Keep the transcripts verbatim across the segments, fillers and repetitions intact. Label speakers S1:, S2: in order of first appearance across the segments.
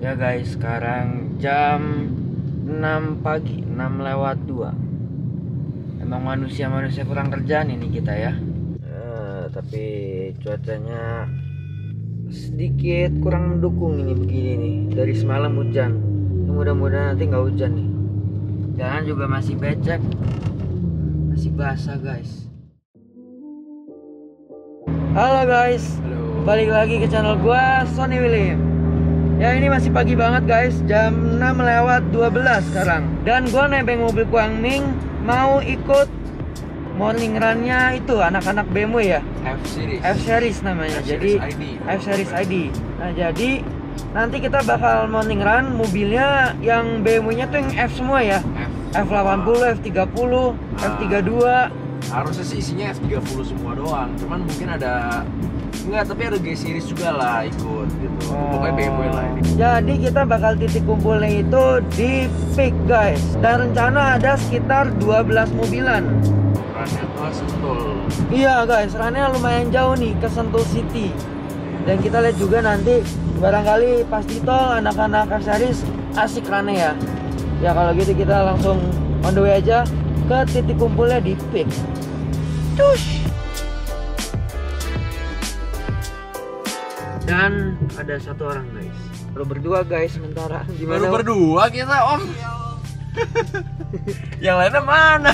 S1: Ya guys, sekarang jam enam pagi, enam lewat dua. Emang manusia-manusia kurang kerjaan ini kita ya. Uh, tapi cuacanya sedikit kurang mendukung ini begini nih. Dari semalam hujan. Mudah-mudahan nanti nggak hujan nih. Jalan juga masih becek, masih basah guys. Halo guys,
S2: halo.
S1: Balik lagi ke channel gua, Sony William. Ya ini masih pagi banget guys, jam enam lewat dua belas sekarang. Dan gua nebeng mobil Guangming mau ikut morning run-nya itu anak-anak B M W ya.
S2: F-Series.
S1: F-Series namanya.
S2: F-Series
S1: jadi
S2: I D.
S1: F-Series I D. Nah jadi nanti kita bakal morning run mobilnya yang B M W-nya tuh yang F semua ya. F delapan puluh, F tiga puluh,
S2: nah,
S1: F tiga puluh dua.
S2: Harusnya sih isinya F tiga puluh semua doang. Cuman mungkin ada enggak, tapi ada G-Series juga lah ikut gitu.
S1: Oh.
S2: Pokoknya B M W lah ini.
S1: Jadi kita bakal titik kumpulnya itu di Peak guys. Dan rencana ada sekitar dua belas mobilan.
S2: Runnya tuh Sentul.
S1: Iya guys, runnya lumayan jauh nih ke Sentul City. Dan kita lihat juga nanti barangkali pas di tol anak-anak F-Series asik runnya ya. Ya kalau gitu kita langsung on the way aja ke titik kumpulnya di Peak. Cus. Dan ada satu orang guys. Baru berdua guys sementara. Gimana?
S2: Baru berdua kita om. Yang lainnya mana?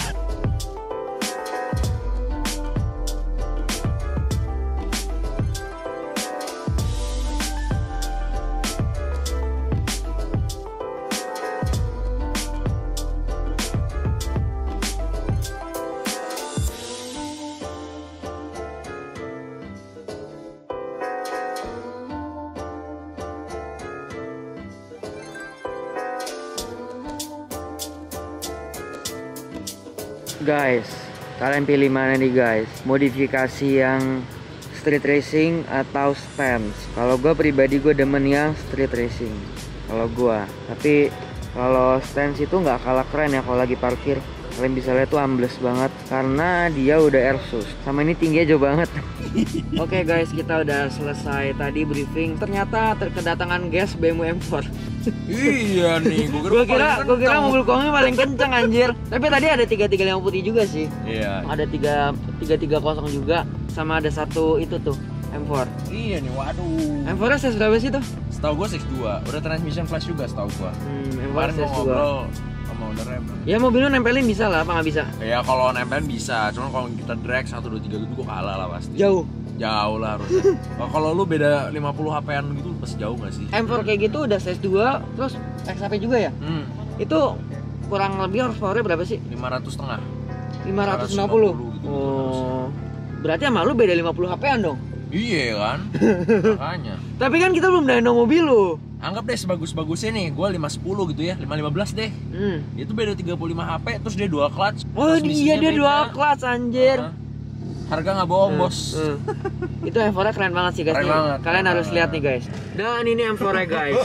S1: Guys, kalian pilih mana nih guys? Modifikasi yang street racing atau stance? Kalau gue pribadi gue demen yang street racing. Kalau gue, tapi kalau stance itu nggak kalah keren ya kalau lagi parkir. Kalian bisa lihat tuh ambles banget karena dia udah airsus. Sama ini tingginya jauh banget. Oke okay guys, kita udah selesai tadi briefing. Ternyata terkedatangan gas B M W M empat.
S2: Iya nih,
S1: gue kira gue kira mobil Guangming paling kenceng anjir. Tapi tadi ada tiga tiga lima putih juga sih.
S2: Iya.
S1: Ada tiga tiga tiga kosong juga, sama ada satu itu tuh M empat.
S2: Iya nih, waduh.
S1: M empat size berapa sih tuh?
S2: Setahu gue size dua. Udah transmission flash juga setahu gue.
S1: Hmm, M empat
S2: Kemarin
S1: size
S2: gua
S1: dua.
S2: ngobrol sama ownernya.
S1: Ya mobilnya nempelin bisa lah, apa nggak bisa?
S2: Ya kalau nempelin bisa, cuman kalau kita drag satu dua tiga gitu gue kalah lah pasti.
S1: Jauh.
S2: Jauh lah harusnya. Oh, kalau lu beda lima puluh H P-an gitu pasti jauh gak sih?
S1: M empat kayak gitu udah size dua, terus X H P juga ya?
S2: Hmm.
S1: Itu kurang lebih horsepower-nya berapa sih?
S2: lima ratus setengah.
S1: lima ratus lima puluh.
S2: Gitu,
S1: oh. Berarti sama lu beda lima puluh H P-an dong?
S2: Iya kan? Makanya.
S1: Tapi kan kita belum dyno mobil lu.
S2: Anggap deh sebagus-bagusnya nih, gue lima sepuluh gitu ya, lima lima belas deh.
S1: Hmm.
S2: Itu beda tiga puluh lima H P, terus dia dual clutch.
S1: Oh iya, dia dual clutch anjir.
S2: Uh, harga nggak bohong,
S1: Hmm,
S2: bos.
S1: hmm. Itu M empat-nya keren banget sih guys.
S2: Keren
S1: Nih,
S2: banget,
S1: kalian
S2: keren
S1: harus
S2: banget.
S1: lihat nih guys. Dan ini M empat-nya guys.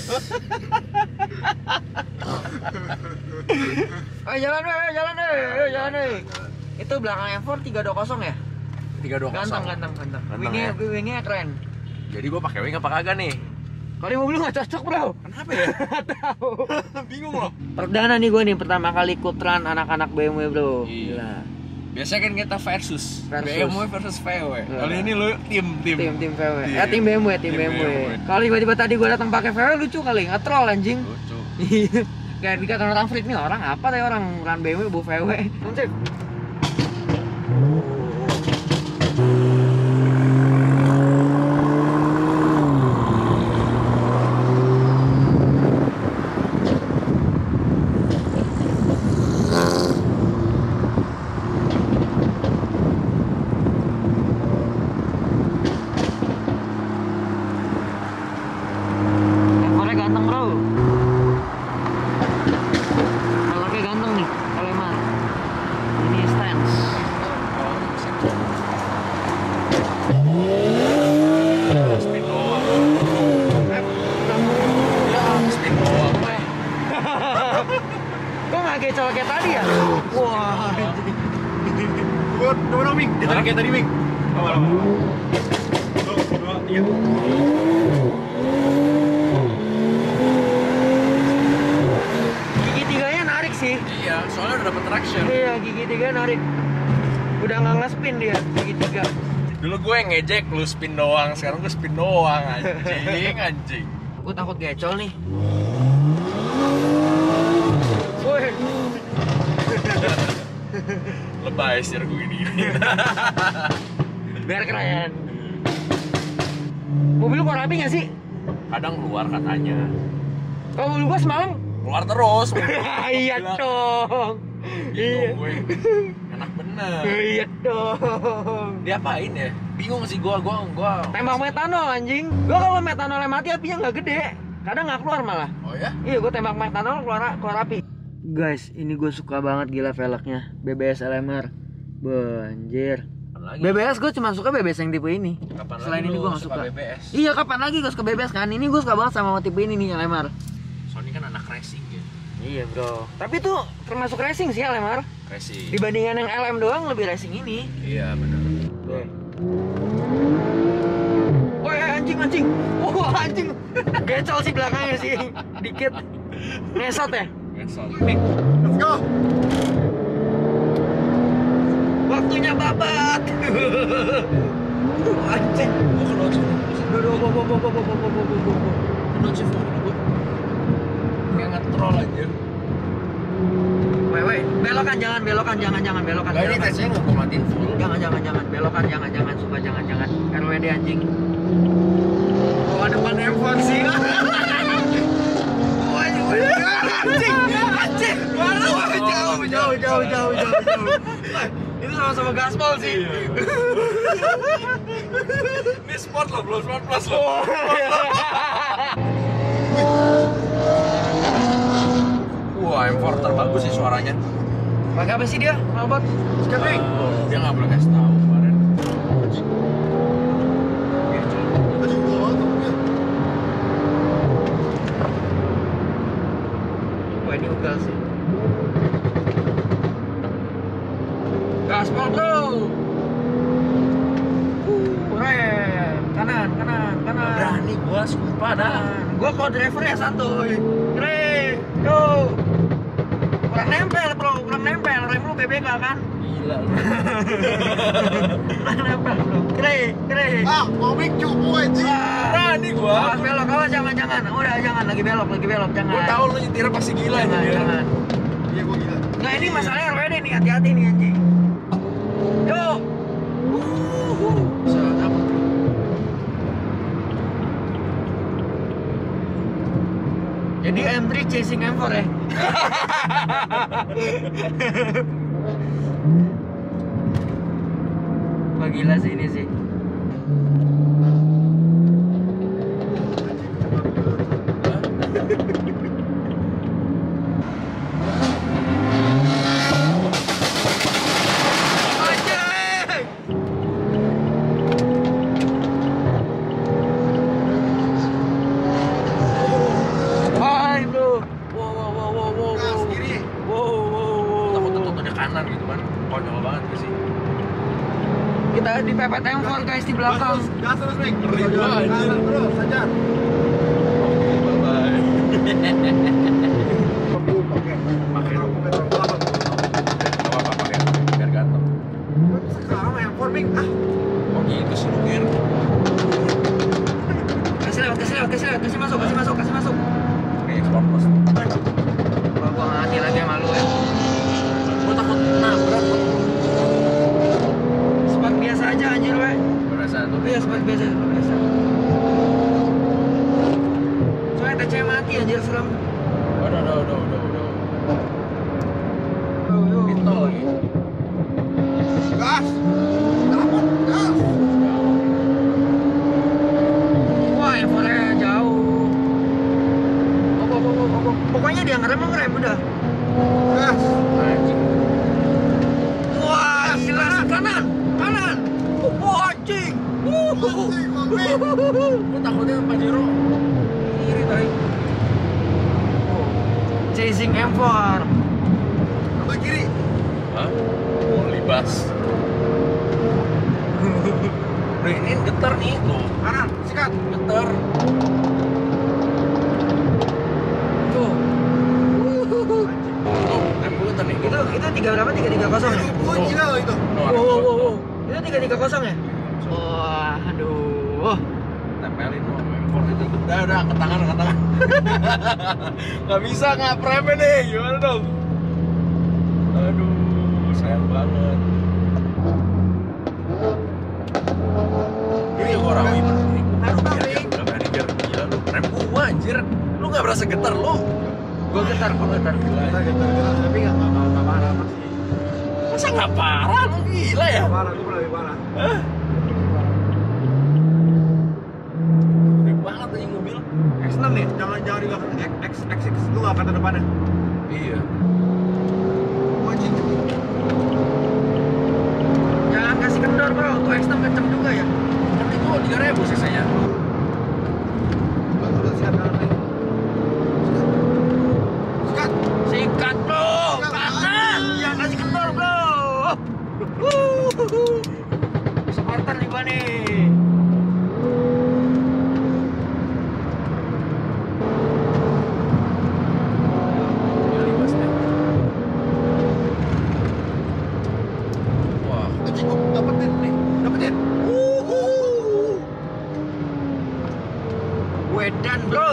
S1: Ayo jalan deh, jalan deh, jalan deh. Itu belakang M empat tiga dua nol ya?
S2: tiga dua nol.
S1: Ganteng, ganteng, ganteng.
S2: Ganteng
S1: Wingnya,
S2: ya?
S1: wingnya keren.
S2: Jadi gue pakai wing apa kagak nih?
S1: Kalau mobil nggak cocok bro.
S2: Kenapa ya?
S1: Tahu.
S2: Bingung loh.
S1: Perdana nih gue nih pertama kali ikut run anak-anak B M W bro.
S2: Iya.
S1: Gila.
S2: Biasanya kan kita versus,
S1: Versus.
S2: B M W versus V W.
S1: Iya.
S2: Kali ini lu tim tim.
S1: Tim tim V W.
S2: Tim.
S1: Ya tim B M W, tim,
S2: Tim
S1: B M W.
S2: B M W.
S1: Kalau tiba-tiba tadi gue datang pakai V W lucu kali, nge-troll anjing.
S2: Lucu.
S1: Iya. Kayak dikata orang freak nih, orang apa tadi orang run B M W bawa V W. Langsung. Ekornya ganteng bro. Velgnya ganteng nih, kalau emang. Ini stance.
S2: Spin doang. Ya, spin doang.
S1: Kok nggak kayak colok kayak tadi ya? Wah.
S2: Buat dong Ming, dia tadi kayak tadi Ming. Lama-lama. Satu, dua, tiga. udah dapet traction.
S1: Iya, gigi tiga narik. Udah nggak nge-spin dia, gigi tiga.
S2: Dulu gue yang ngejek, lu spin doang. Sekarang gue spin doang, anjing, anjing.
S1: Gue takut gecol nih. Woi.
S2: Lebay sih gue ini.
S1: Biar keren. Mobil lu keluar api nggak sih?
S2: Kadang keluar katanya.
S1: Kalau mobil gua semalam
S2: Keluar terus.
S1: iya dong.
S2: Iya. Gue. Enak bener.
S1: Iya dong.
S2: Dia apain ya? Bingung sih gua, gua, gua.
S1: Tembak metanol anjing. Gua kalau metanolnya mati apinya nggak gede. Kadang nggak keluar malah.
S2: Oh ya?
S1: Iya, gua tembak metanol keluar keluar api. Guys, ini gue suka banget gila velgnya. B B S L M R. Banjir.
S2: Lagi?
S1: B B S gue cuma suka B B S yang tipe ini.
S2: Kapan
S1: Selain
S2: lagi
S1: ini
S2: lu
S1: gue gak suka.
S2: B B S?
S1: Iya, kapan lagi gue suka B B S kan? Ini gue suka banget sama tipe ini nih L M R.
S2: Sony kan anak racing ya.
S1: Iya bro. Tapi tuh termasuk racing sih L M R.
S2: Racing.
S1: Dibandingkan yang L M doang lebih racing ini.
S2: Iya benar.
S1: Woi. Woi anjing anjing. Wah anjing. Gecol sih belakangnya sih. Dikit. Ngesot ya?
S2: Ngesot.
S1: Let's go. Waktunya babat. Anjing.
S2: Gua kena sih.
S1: Aduh, bo bo bo bo bo bo bo bo bo bo.
S2: Kena sih gua. Kayak nge-troll aja.
S1: Woi woi, belokan jangan, belokan jangan, jangan belokan.
S2: Gak ini tesnya nggak gua matiin full.
S1: Jangan jangan jangan belokan jangan jangan sumpah jangan jangan. R W D anjing. Oh, depan handphone sih. Oh, anjing. Anjing. Anjing. Waduh, jauh jauh jauh jauh jauh jauh. Itu sama-sama gaspol sih.
S2: Ini sport loh, belum sport plus loh. Wah, M empat terbagus sih suaranya.
S1: Pakai apa sih dia? Robot? Skype.
S2: Uh, dia nggak boleh kasih tahu kemarin.
S1: Wah, ini ugal sih. Gaspol bro. Uh, rem. Kanan, kanan, kanan.
S2: Berani gua, sumpah dah.
S1: Gua kok driver ya santuy. Kre, yo. Kurang nempel bro, kurang nempel. Rem lu B B K kan?
S2: Gila lu.
S1: Kurang nempel bro. Kre, kre.
S3: Ah, mau make cupu aja.
S2: Berani gua.
S1: Awas belok, awas jangan, jangan. Udah jangan, lagi belok, lagi belok, jangan.
S2: Gua tahu lu nyetir pasti gila
S1: Jangan,
S2: ini.
S1: jangan.
S3: Iya, gua gila.
S1: Nah ini masalahnya R W D nih, hati-hati nih anjing. Yo. Uh, salah apa? Jadi M tiga chasing M empat ya? Wah gila sih ini sih. Hai bro. Wow wow wow wow wow.
S3: Gas kiri.
S1: Wow wow wow.
S2: Takut tutupnya kanan gitu kan. Konyol banget gak sih?
S1: Kita di pepet M empat guys di belakang.
S3: Gas terus, Mik.
S2: Ngeri banget.
S3: Kanan terus, saja.
S2: Bye bye.
S3: Pakai. Pakai pakai terlalu.
S2: Gak apa-apa pakai biar ganteng.
S3: Sekarang yang for Mik. Ah,
S2: Oh gitu sih lu Gir.
S1: Kasih lewat, kasih lewat, kasih lewat, kasih masuk, kasih masuk, kasih masuk.
S2: Oke, sport plus.
S1: Wah, gua nggak hati lagi sama lu ya.
S2: Gua takut nabrak gua.
S1: Spot biasa aja anjir we.
S2: Berasa tuh.
S1: Iya, spot biasa, spot biasa. Soalnya T C mati anjir serem.
S2: Udah, udah, udah, udah, udah.
S1: Yo yo.
S2: Di tol lagi.
S3: gas. Takut, gas.
S1: Wah, yang fornya jauh. Oh, oh, oh, oh, oh. Pokoknya dia ngerem ngerem udah.
S3: Gas.
S2: Anjing.
S1: Wah, gila kanan, kanan. Wah, anjing.
S3: Anjing, Mik.
S2: Gua takutnya Pajero kiri tadi.
S1: Chasing M empat.
S3: Ambil kiri.
S2: Hah? Oh, libas. Udah ini getar nih tuh.
S3: Kanan, sikat.
S2: Getar.
S1: Tuh.
S2: Tuh, kan gue getar nih.
S1: Kita itu tiga berapa? Tiga tiga kosong ya?
S3: Oh, gila loh itu.
S2: Oh,
S1: Wow, wow, wow, wow. Itu tiga tiga kosong ya? Wah, aduh.
S2: Tempelin lo, impor itu. Udah, udah, angkat tangan, angkat tangan. Nggak bisa ngapremnya nih, gimana dong? Aduh, sayang banget. Ini orang ini.
S3: Aduh,
S2: Biar,
S3: Bang.
S2: biar, biar, biar, gila lu. Rem gua anjir. Lu nggak berasa getar lu?
S1: Gua getar, gua getar.
S2: Gila.
S3: Kita gitu, kita tapi nggak nggak nggak parah masih.
S2: Masa nggak parah? Lu gila ya?
S3: Nggak parah, gue lebih parah.
S2: Hah? Gede banget aja mobil.
S3: X enam nih, jangan jangan di belakang X X X X lu nggak kata depannya.
S2: Iya.
S3: Wajib.
S1: Jangan kasih kendor bro, tuh X enam kenceng juga ya.
S2: Tapi itu tiga ribu cc-nya.
S3: Baru udah sikat kanan lagi. Sikat.
S1: Sikat bro,
S3: Sikat.
S1: kanan. Jangan kasih kendor bro. Supporter nih gua nih.
S2: Ya, libas deh. Wah,
S3: Anjing gua dapetin nih, dapetin.
S1: Wedan bro.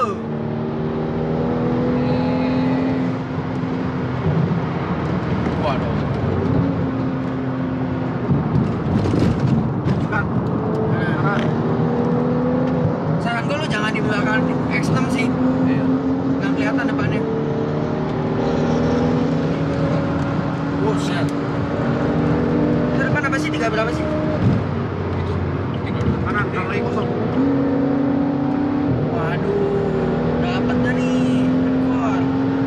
S2: waduh.
S3: Sikat.
S1: Nah, saran gua lu jangan di belakang X enam sih.
S2: Iya.
S1: Nggak kelihatan depannya.
S2: Buset.
S1: Itu depan apa sih? Tiga berapa sih?
S2: Itu tiga dua.
S3: Kanan, kanan lagi kosong.
S1: Waduh, dapat dah nih. Ekor.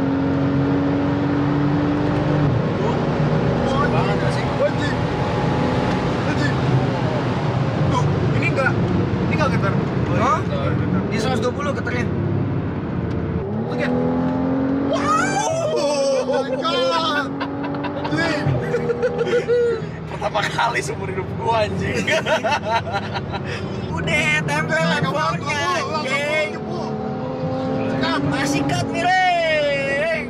S2: Seru banget gak sih?
S3: Wajib. Wajib. Tuh, ini enggak ini enggak getar.
S1: Oh?
S3: Getar.
S1: Di seratus dua puluh getarnya.
S3: Oke. Wow! Oh my god. Wih.
S2: Pertama kali seumur hidup gua anjing.
S1: Udah tempel ekkornya, anjing.
S3: Sikat.
S1: Masih cut miring.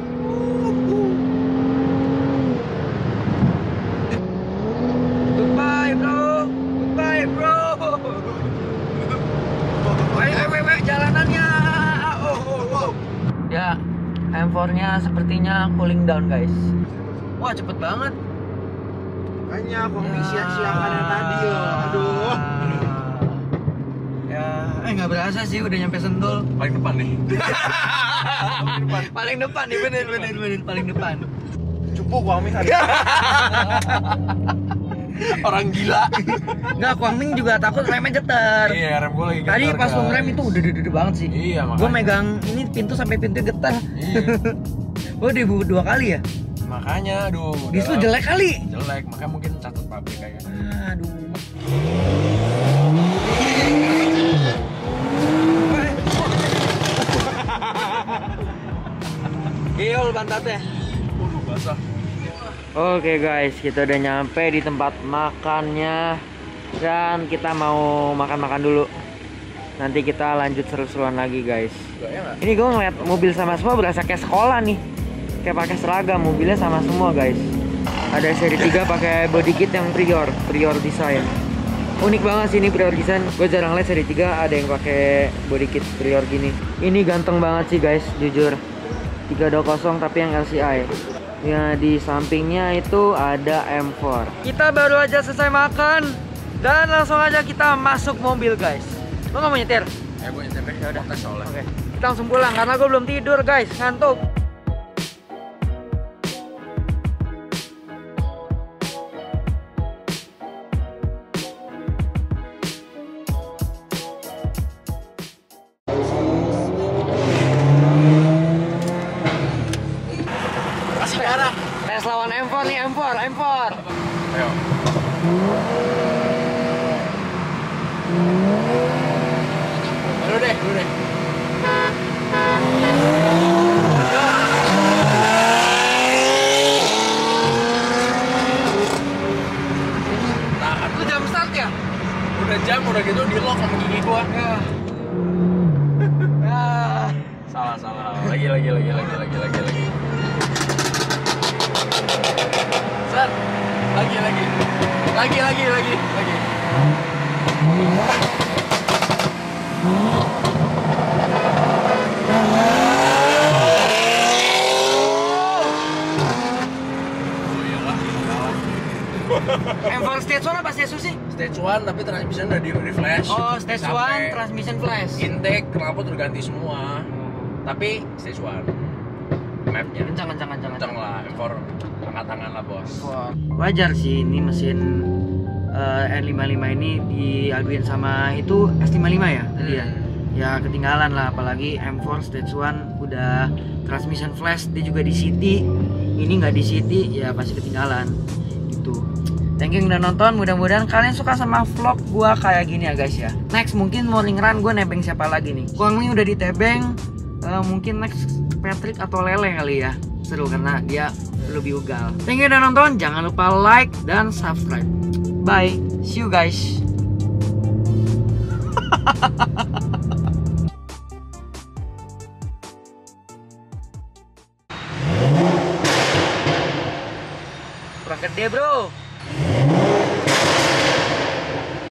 S1: Goodbye bro, goodbye bro. Wait, wait, wait, wait, jalanannya. Oh, oh, oh. Ya, M four-nya sepertinya cooling down guys. Wah cepet banget.
S3: Makanya kopi siang-siangan yang tadi loh. Aduh.
S1: Ya, eh nggak berasa sih udah nyampe Sentul.
S2: Paling depan nih.
S1: Paling depan nih, bener bener bener paling depan.
S3: Cupu gua Ami tadi.
S2: Orang gila.
S1: Nggak, Kuangming juga takut remnya getar.
S2: Iya, rem gua lagi getar.
S1: Tadi pas lu
S2: guys.
S1: ngerem itu udah dede banget sih.
S2: Iya, makanya.
S1: Gua megang ini pintu sampai pintu getar.
S2: Iya.
S1: Gua dibu dua kali ya.
S2: Makanya aduh.
S1: Bis lu
S2: udah-
S1: jelek kali.
S2: Jelek, makanya mungkin catat pabrik kayaknya.
S1: Aduh. Giol pantatnya.
S2: Waduh, basah.
S1: Oke guys, kita udah nyampe di tempat makannya dan kita mau makan-makan dulu. Nanti kita lanjut seru-seruan lagi guys.
S2: Enggak ya enggak?
S1: Ini gue ngeliat mobil sama semua berasa kayak sekolah nih. Kayak pakai seragam, mobilnya sama semua guys. Ada seri tiga pakai body kit yang Prior, Prior design. Unik banget sih ini Prior design. Gue jarang lihat seri tiga ada yang pakai body kit Prior gini. Ini ganteng banget sih guys, jujur. tiga dua nol tapi yang L C I. Ya di sampingnya itu ada M four. Kita baru aja selesai makan dan langsung aja kita masuk mobil guys. Lo nggak mau nyetir?
S2: Ya gue nyetir deh.
S1: Ya udah.
S2: Tes soalnya.
S1: Oke. Kita langsung pulang karena gue belum tidur guys, ngantuk.
S2: Kasih darah.
S1: Tes lawan M four nih, M four, M four.
S2: Ayo. Dulu deh, dulu deh. Tahan.
S1: Itu jam start ya?
S2: Udah jam, udah gitu di lock sama gigi gua.
S1: Ya. Ya.
S2: Salah, salah. Lagi, lagi, lagi, lagi, lagi, lagi, lagi. Set. Lagi lagi. Lagi lagi lagi lagi. Oh iyalah, kalah.
S1: M empat stage one apa stage two sih?
S2: Stage one tapi transmission udah di di flash.
S1: Oh, stage
S2: Sampai
S1: one transmission flash.
S2: intake knalpot udah ganti semua. Tapi stage one mapnya
S1: Kencang kencang kencang.
S2: kenceng lah. M four angkat tangan lah bos.
S1: Wajar sih ini mesin eh, N lima puluh lima ini diaduin sama itu S lima puluh lima ya tadi ya. Ya ketinggalan lah, apalagi M four stage one udah transmission flash, dia juga di city, ini nggak di city, ya pasti ketinggalan gitu. Thank you udah nonton, mudah-mudahan kalian suka sama vlog gua kayak gini ya guys ya. Next mungkin morning run gue nebeng siapa lagi nih. Kuang ini udah ditebeng, eh, mungkin next Patrick atau Lele kali ya. Seru karena dia lebih ugal. Thank you udah nonton, jangan lupa like dan subscribe. Bye, see you guys. Kurang gede bro.